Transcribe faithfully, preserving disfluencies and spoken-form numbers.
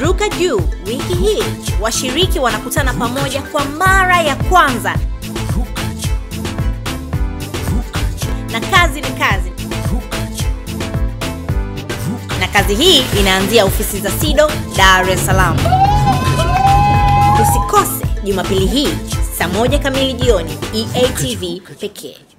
Ruka Juu. Wiki hii washiriki wanakutana pamoja kwa mara ya kwanza. Na kazi ni kazi. Na kazi hii inaanzia ofisi za SIDO Dar es Salaam. Usikose Jumapili hii saa moja kamili jioni E A T V pekee.